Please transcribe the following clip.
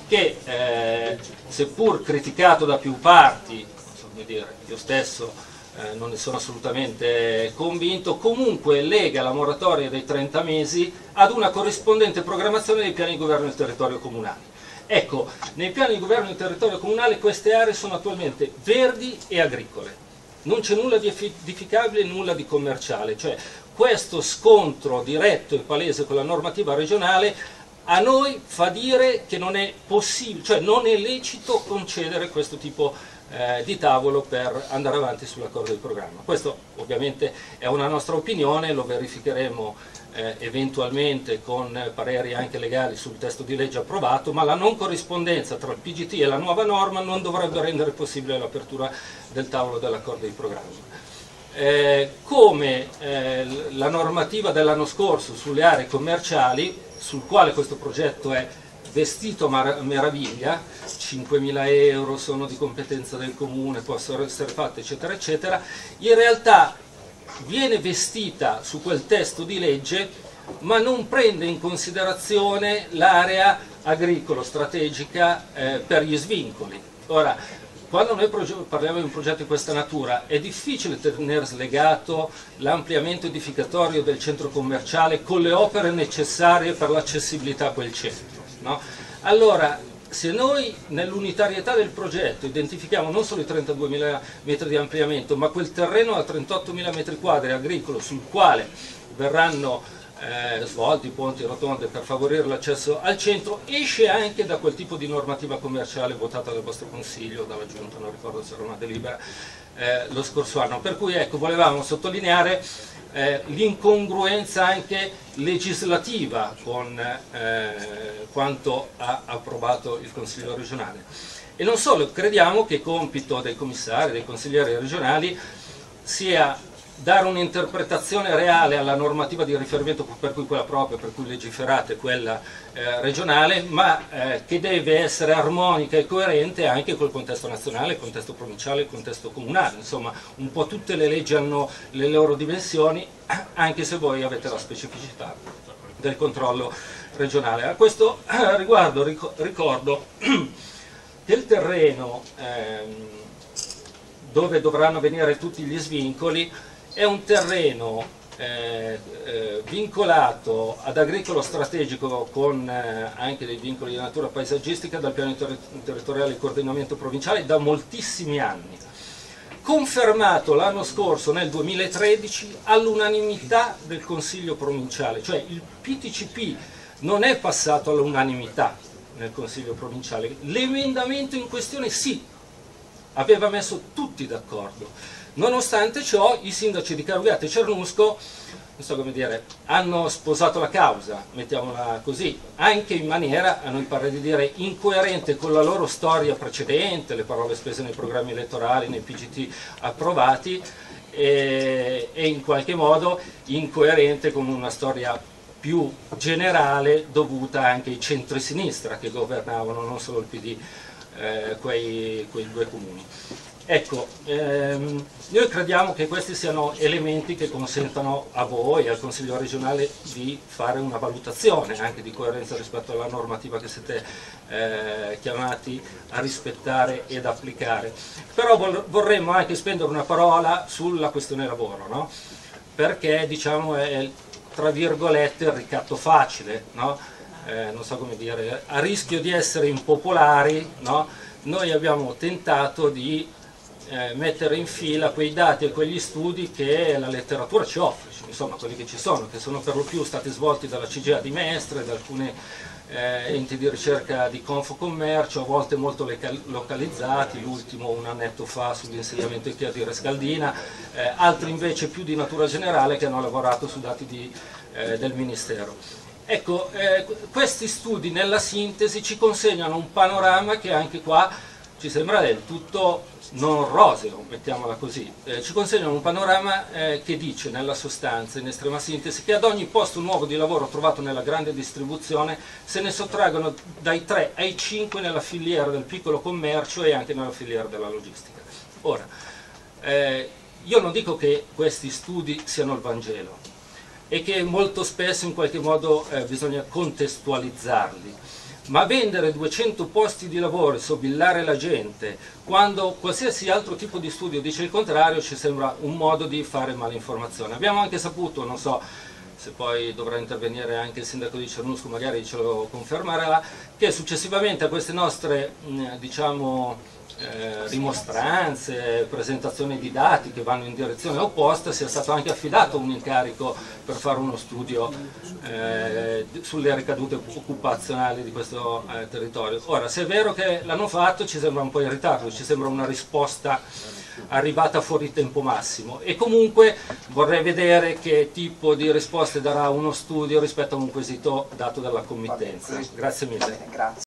che seppur criticato da più parti, come dire, io stesso non ne sono assolutamente convinto, comunque lega la moratoria dei 30 mesi ad una corrispondente programmazione dei piani di governo del territorio comunale. Ecco, nei piani di governo del territorio comunale queste aree sono attualmente verdi e agricole, non c'è nulla di edificabile, nulla di commerciale, cioè questo scontro diretto e palese con la normativa regionale a noi fa dire che non è possibile, cioè non è lecito concedere questo tipo di tavolo per andare avanti sull'accordo di programma. Questo ovviamente è una nostra opinione, lo verificheremo eventualmente con pareri anche legali sul testo di legge approvato, ma la non corrispondenza tra il PGT e la nuova norma non dovrebbe rendere possibile l'apertura del tavolo dell'accordo di programma. Come la normativa dell'anno scorso sulle aree commerciali, sul quale questo progetto è vestito meraviglia, 5.000 euro sono di competenza del comune, possono essere fatte eccetera eccetera, in realtà viene vestita su quel testo di legge ma non prende in considerazione l'area agricolo-strategica per gli svincoli. Ora, quando noi parliamo di un progetto di questa natura è difficile tenere slegato l'ampliamento edificatorio del centro commerciale con le opere necessarie per l'accessibilità a quel centro. No? Allora, se noi nell'unitarietà del progetto identifichiamo non solo i 32.000 metri di ampliamento, ma quel terreno a 38.000 metri quadri agricolo sul quale verranno svolti ponti e rotonde per favorire l'accesso al centro, esce anche da quel tipo di normativa commerciale votata dal vostro Consiglio, dalla Giunta, non ricordo se era una delibera, lo scorso anno. Per cui ecco, volevamo sottolineare l'incongruenza anche legislativa con quanto ha approvato il Consiglio regionale. E non solo, crediamo che compito dei commissari, dei consiglieri regionali sia dare un'interpretazione reale alla normativa di riferimento, per cui quella propria, per cui legiferate quella regionale, ma che deve essere armonica e coerente anche col contesto nazionale, il contesto provinciale, il contesto comunale. Insomma, un po' tutte le leggi hanno le loro dimensioni, anche se voi avete la specificità del controllo regionale. A questo riguardo ricordo che il terreno dove dovranno venire tutti gli svincoli è un terreno vincolato ad agricolo strategico con anche dei vincoli di natura paesaggistica dal piano territoriale di coordinamento provinciale da moltissimi anni, confermato l'anno scorso nel 2013 all'unanimità del Consiglio provinciale, cioè il PTCP non è passato all'unanimità nel Consiglio provinciale, l'emendamento in questione sì, aveva messo tutti d'accordo. Nonostante ciò i sindaci di Carugate e Cernusco, non so come dire, hanno sposato la causa, mettiamola così, anche in maniera, a noi pare di dire, incoerente con la loro storia precedente, le parole spese nei programmi elettorali, nei PGT approvati, e in qualche modo incoerente con una storia più generale dovuta anche ai centri-sinistra che governavano, non solo il PD, quei due comuni. Ecco, noi crediamo che questi siano elementi che consentano a voi e al Consiglio regionale di fare una valutazione anche di coerenza rispetto alla normativa che siete chiamati a rispettare ed applicare. Però vorremmo anche spendere una parola sulla questione lavoro, no? Perché diciamo è tra virgolette il ricatto facile, no? Non so come dire, a rischio di essere impopolari, no? Noi abbiamo tentato di mettere in fila quei dati e quegli studi che la letteratura ci offre, insomma quelli che ci sono, che sono per lo più stati svolti dalla CGA di Mestre, da alcuni enti di ricerca di Confcommercio, a volte molto localizzati, l'ultimo un annetto fa sull'insegnamento IKEA di Rescaldina, altri invece più di natura generale che hanno lavorato su dati del Ministero. Ecco, questi studi nella sintesi ci consegnano un panorama che anche qua ci sembra del tutto non roseo, mettiamola così, ci consegnano un panorama che dice nella sostanza, in estrema sintesi, che ad ogni posto nuovo di lavoro trovato nella grande distribuzione se ne sottraggono dai 3 ai 5 nella filiera del piccolo commercio e anche nella filiera della logistica. Ora, io non dico che questi studi siano il Vangelo e che molto spesso in qualche modo bisogna contestualizzarli, ma vendere 200 posti di lavoro e sobillare la gente, quando qualsiasi altro tipo di studio dice il contrario, ci sembra un modo di fare malinformazione. Abbiamo anche saputo, non so se poi dovrà intervenire anche il sindaco di Cernusco, magari ce lo confermerà, che successivamente a queste nostre diciamo, rimostranze, presentazioni di dati che vanno in direzione opposta, sia stato anche affidato un incarico per fare uno studio sulle ricadute occupazionali di questo territorio. Ora, se è vero che l'hanno fatto, ci sembra un po' in ritardo, ci sembra una risposta arrivata fuori tempo massimo, e comunque vorrei vedere che tipo di risposte darà uno studio rispetto a un quesito dato dalla committenza. Grazie mille.